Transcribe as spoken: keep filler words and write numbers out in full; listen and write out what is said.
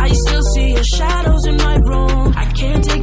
I still see your shadows in my room. I can't take